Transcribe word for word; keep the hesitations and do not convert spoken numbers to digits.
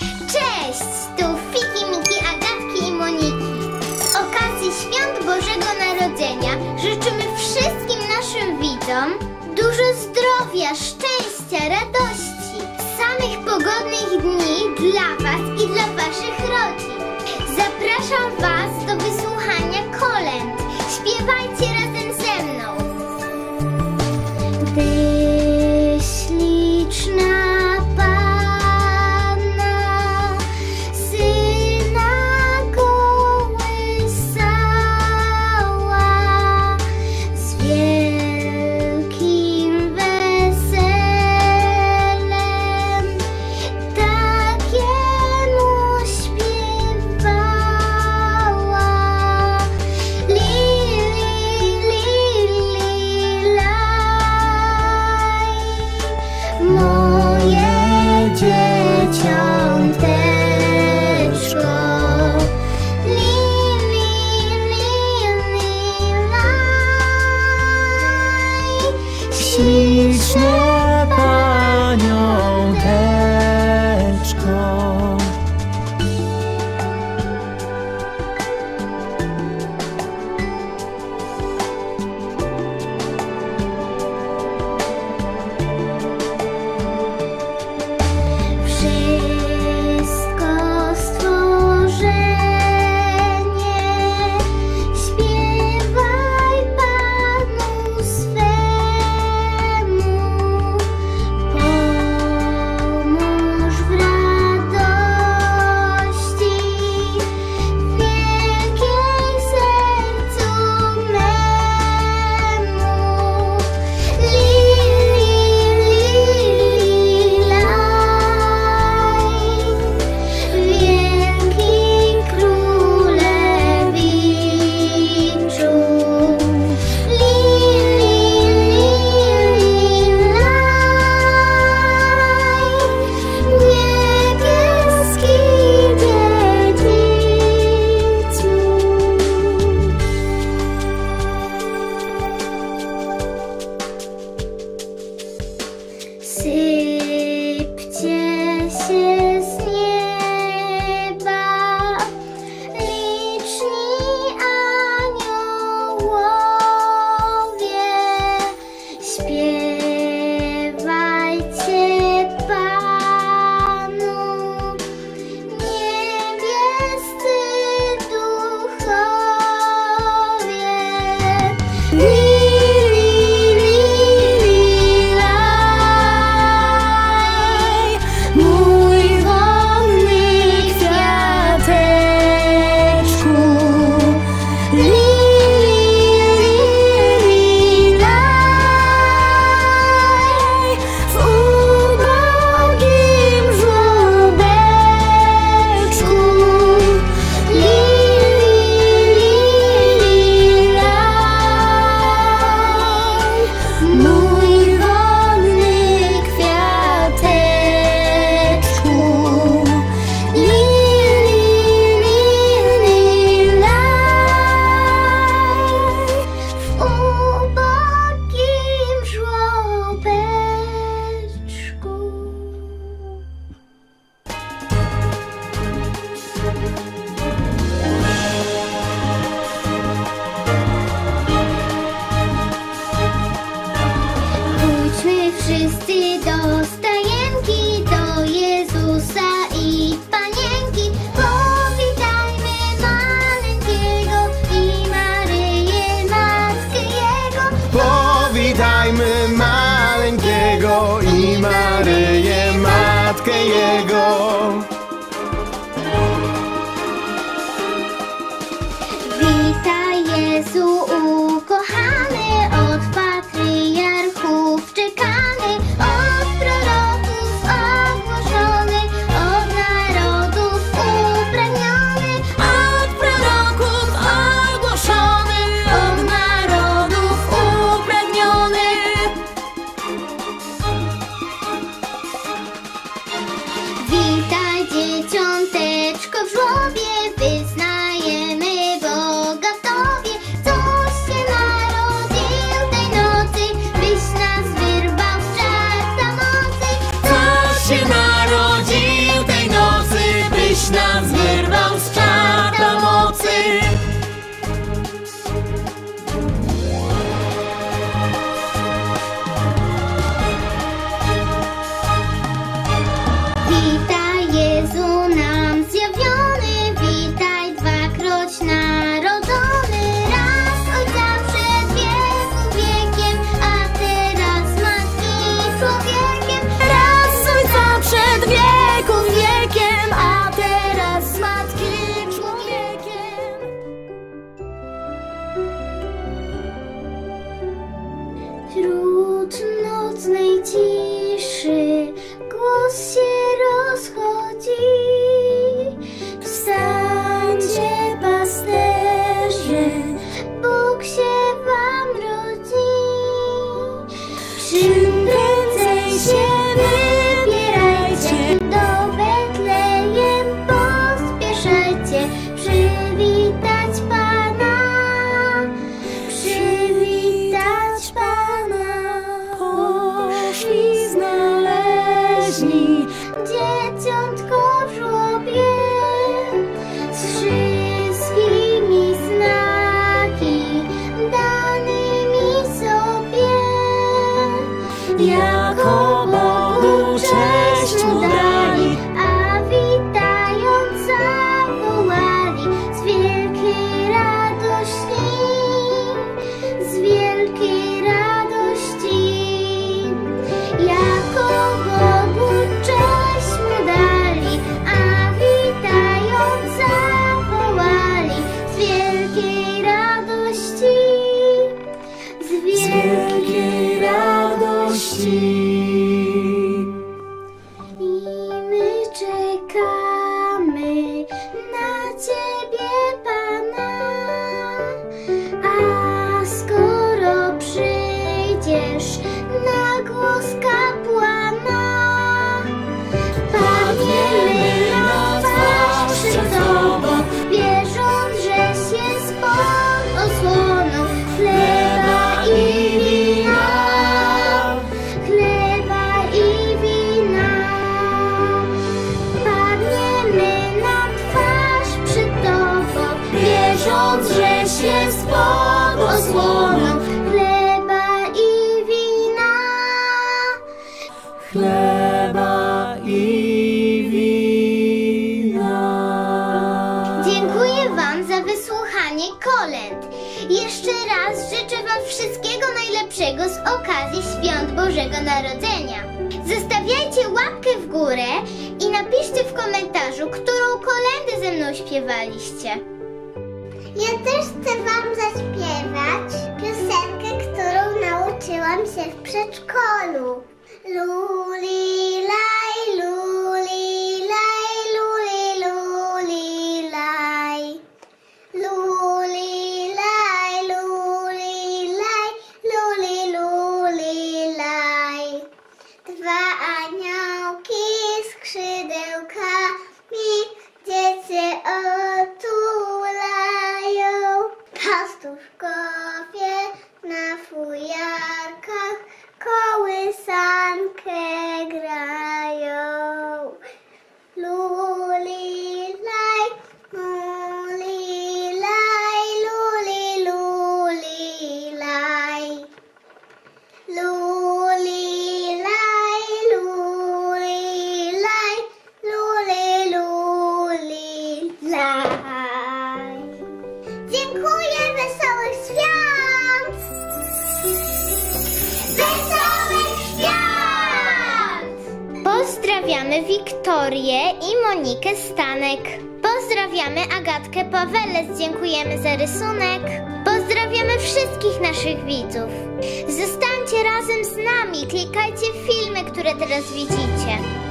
Cześć! Tu Fiki, Miki, Agatki i Moniki. Z okazji Świąt Bożego Narodzenia życzymy wszystkim naszym widzom dużo zdrowia, szczęścia, radości, samych pogodnych dni dla Was i dla Waszych rodzin. Zapraszam Was do wysłuchania kolęd. Śpiewajcie razem ze mną. Gdy śliczna śliczne paniąteczko. Sypcie się z nieba liczni aniołowie, śpiewajcie Panu, niebiescy duchowie. Wszyscy do stajenki, do Jezusa i Panienki. Powitajmy maleńkiego i Maryję, Matkę Jego. Powitajmy maleńkiego i Maryję, Matkę Jego. Witaj Jezu ukochany, od patriarchów czekany, od proroków ogłoszony, od narodów upragniony, od proroków ogłoszony, od narodów upragniony. Witaj dzieciąteczko w żłobie, wyznajemy Boga w Tobie, coś się narodził tej nocy, byś nas wyrwał z czarta mocy. Coś się narodził tej nocy, śpiewanie kolęd. Jeszcze raz życzę Wam wszystkiego najlepszego z okazji Świąt Bożego Narodzenia. Zostawiajcie łapkę w górę i napiszcie w komentarzu, którą kolędę ze mną śpiewaliście. Ja też chcę Wam zaśpiewać piosenkę, którą nauczyłam się w przedszkolu. Luli, laj, luli, laj, luli, luli, laj. Luli, laj, luli, laj, luli, luli, laj. Dwa aniołki skrzydełkami dziecię otulają. Pastuszkowie na fujarkach kołysankę grają. Luli, laj, luli, laj, luli, luli, laj. Luli, laj, luli, laj, luli, luli, laj. Dziękuję, wesołych świąt! Wesołych świąt! Pozdrawiamy Wiktorię i Monikę Stanek. Pozdrawiamy Agatkę Pawelec, dziękujemy za rysunek. Pozdrawiamy wszystkich naszych widzów. Zostańcie razem z nami, klikajcie w filmy, które teraz widzicie.